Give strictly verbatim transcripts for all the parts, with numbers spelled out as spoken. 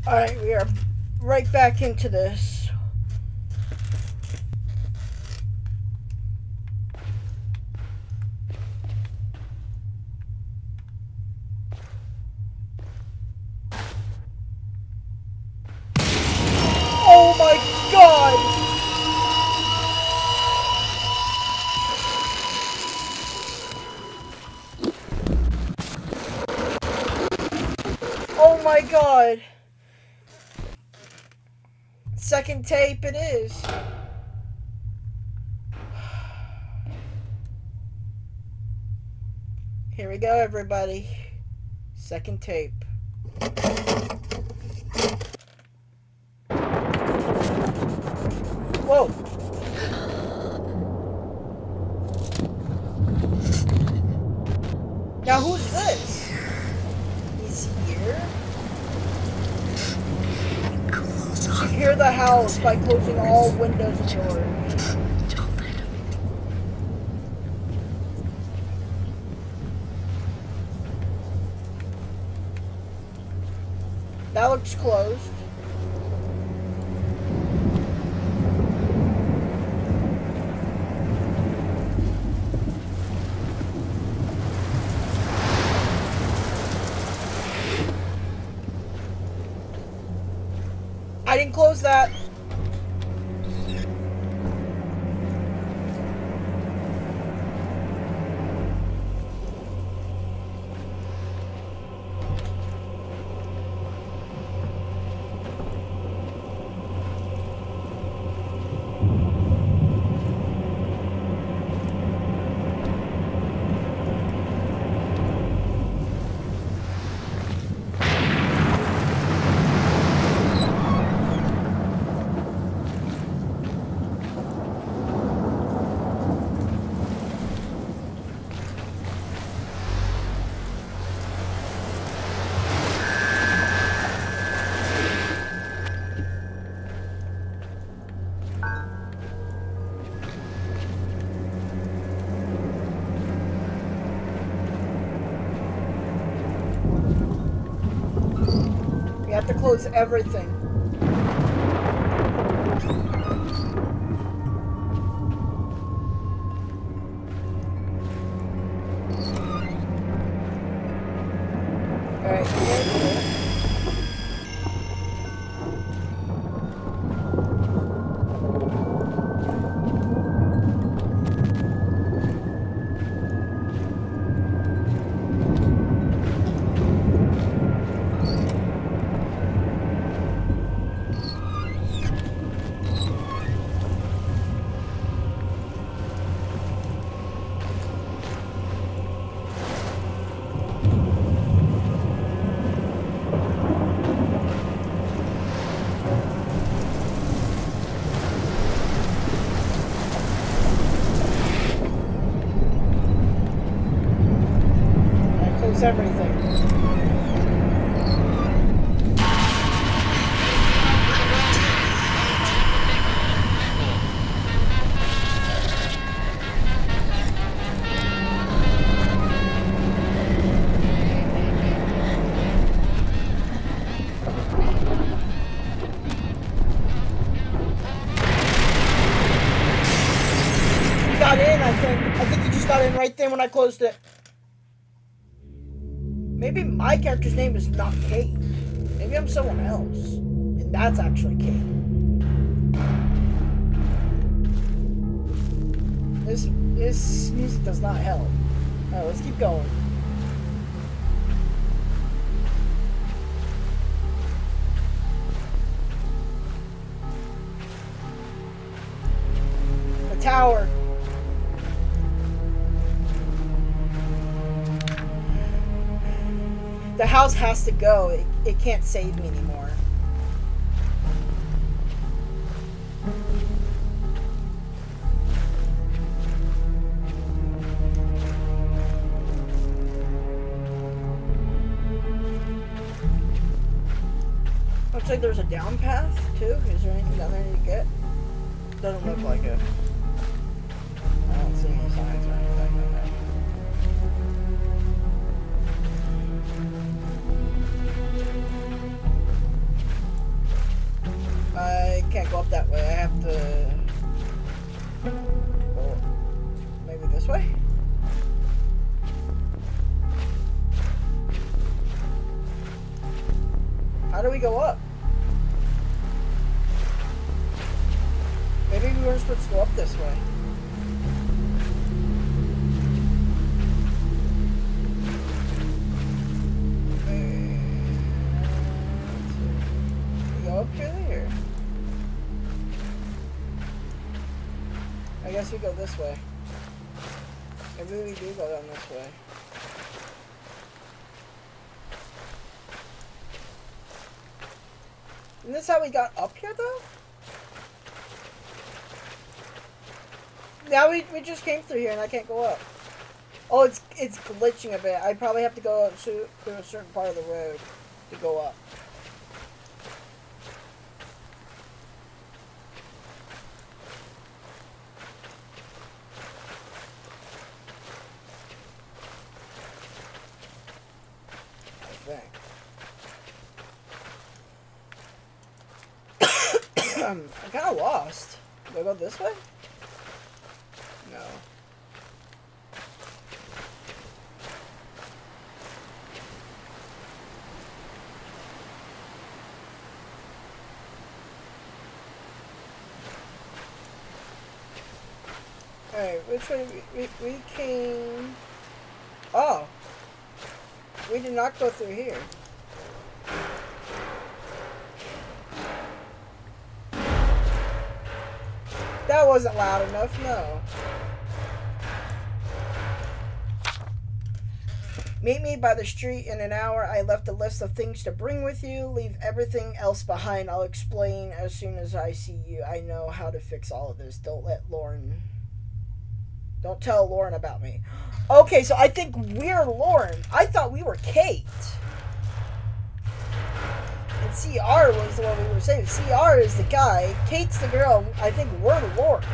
Alright, we are right back into this. Oh my god! Oh my god! Second tape it is. Here we go, everybody. Second tape. Whoa! Now who's this? He's here? Secure the house by closing all windows and doors. That looks closed. I didn't close that. We have to close everything. Alright, here's everything. You got in, I think. I think you just got in right there when I closed it. Maybe my character's name is not Kate. Maybe I'm someone else. And that's actually Kate. This, this music does not help. Alright, let's keep going. The tower. The house has to go. It, it can't save me anymore. Looks like there's a down path, too. Is there anything down there to get? Doesn't look like it. I don't see any signs or anything like that. that way. I have to go maybe this way. How do we go up? Maybe we weren't supposed to go up this way. Go up here there. I guess we go this way. Maybe we do go down this way. Isn't this how we got up here though? Now we, we just came through here and I can't go up. Oh, it's it's glitching a bit. I probably have to go up to, to a certain part of the road to go up. I'm kind of lost. Do I go this way? No. Alright, which way? We, we, we came... Oh! We did not go through here. That wasn't loud enough, no. Meet me by the street in an hour. I left a list of things to bring with you. Leave everything else behind. I'll explain as soon as I see you. I know how to fix all of this. Don't let Lauren... Don't tell Lauren about me. Okay, so I think we're Lauren. I thought we were Kate. And C R was the one we were saving. C R is the guy. Kate's the girl. I think we're the Lord.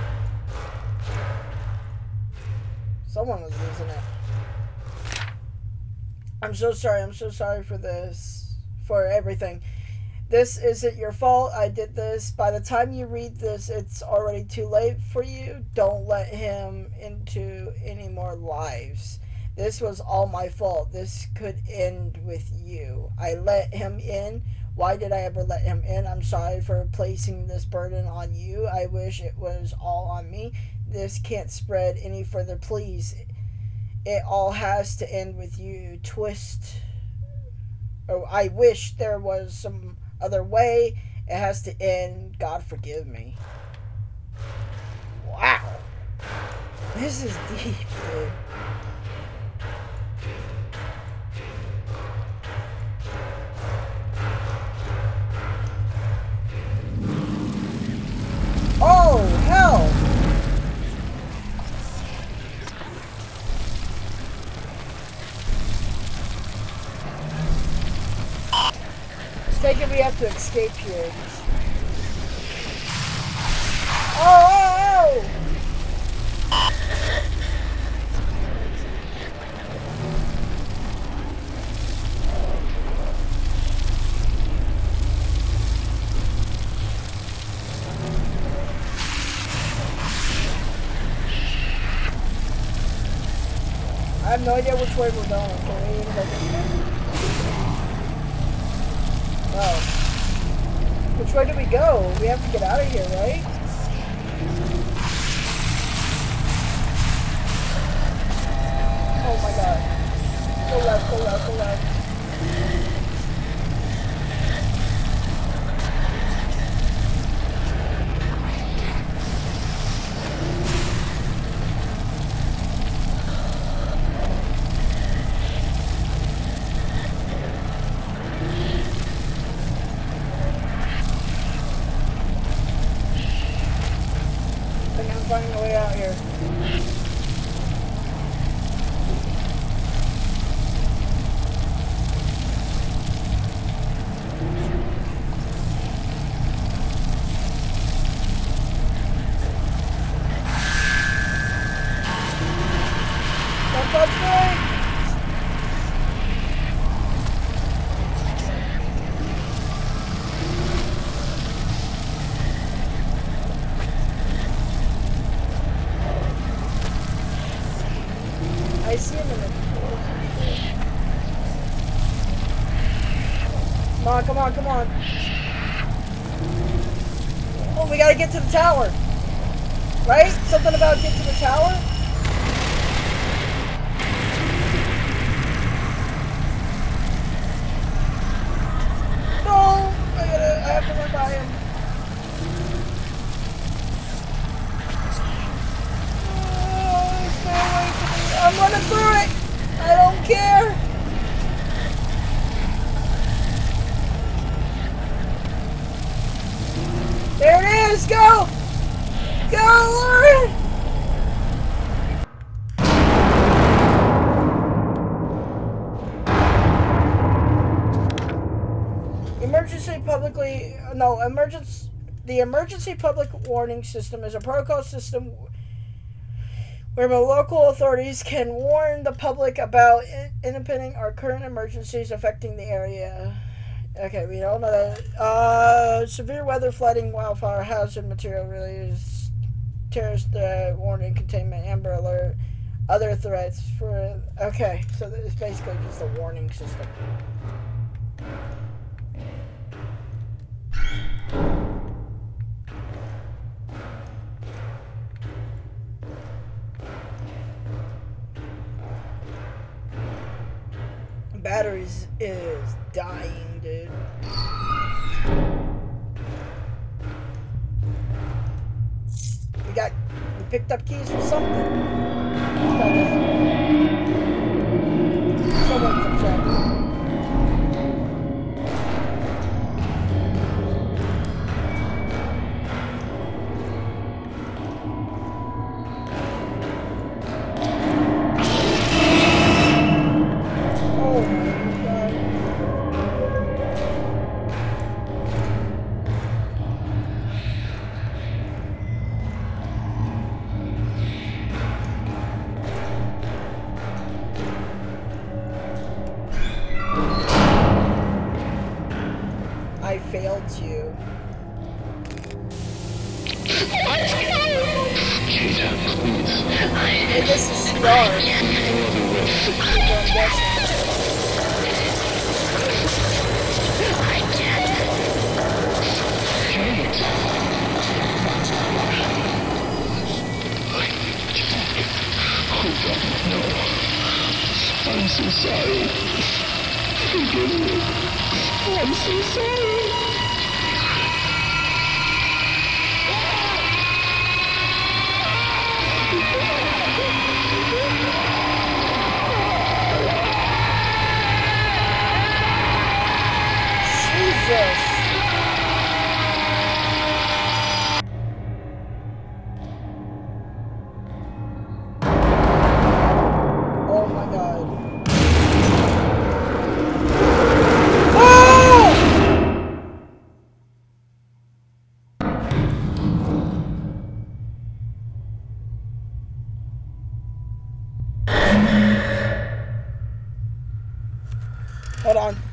Someone was losing it. I'm so sorry. I'm so sorry for this. For everything. This isn't your fault. I did this. By the time you read this, it's already too late for you. Don't let him into any more lives. This was all my fault. This could end with you. I let him in. Why did I ever let him in? I'm sorry for placing this burden on you. I wish it was all on me. This can't spread any further, please. It all has to end with you. Twist. Oh, I wish there was some other way. It has to end. God forgive me. Wow. This is deep, dude. Oh, hell! Let's take it we have to escape here. Oh, oh, oh! I have no idea which way we're going. Can we even go this way? Oh. Which way do we go? We have to get out of here, right? Oh my god. Go left, go left, go left. Finding a way out here. Don't touch me! see him in the... Come on, come on, come on. Oh, we gotta get to the tower. Right? Something about get to the tower? No! I gotta, I have to run by him. Oh, stay away from me. I'm running through it! I don't care! There it is! Go! Go, Lauren! Emergency publicly... No, emergency... The emergency public warning system is a protocol system where the local authorities can warn the public about impending or current emergencies affecting the area. Okay, we don't know that. Uh, severe weather, flooding, wildfire, hazard material release, terrorist threat, warning, containment, amber alert, other threats for... Okay, so it's basically just a warning system. Batteries is dying, dude. We got, we picked up keys for something. Someone comes out. I failed you. Cheetah, please. Hey, this is C R. I can't. Kate. Oh God, no. I'm so sorry. Forgive me. I'm so sorry. Jesus. Oh my God. Oh! Hold on.